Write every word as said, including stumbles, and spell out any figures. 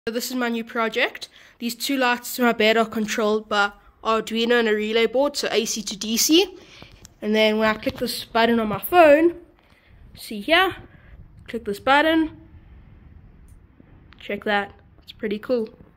So this is my new project. These two lights to my bed are controlled by Arduino and a relay board, so A C to D C. And then when I click this button on my phone, see here, click this button, check that, it's pretty cool.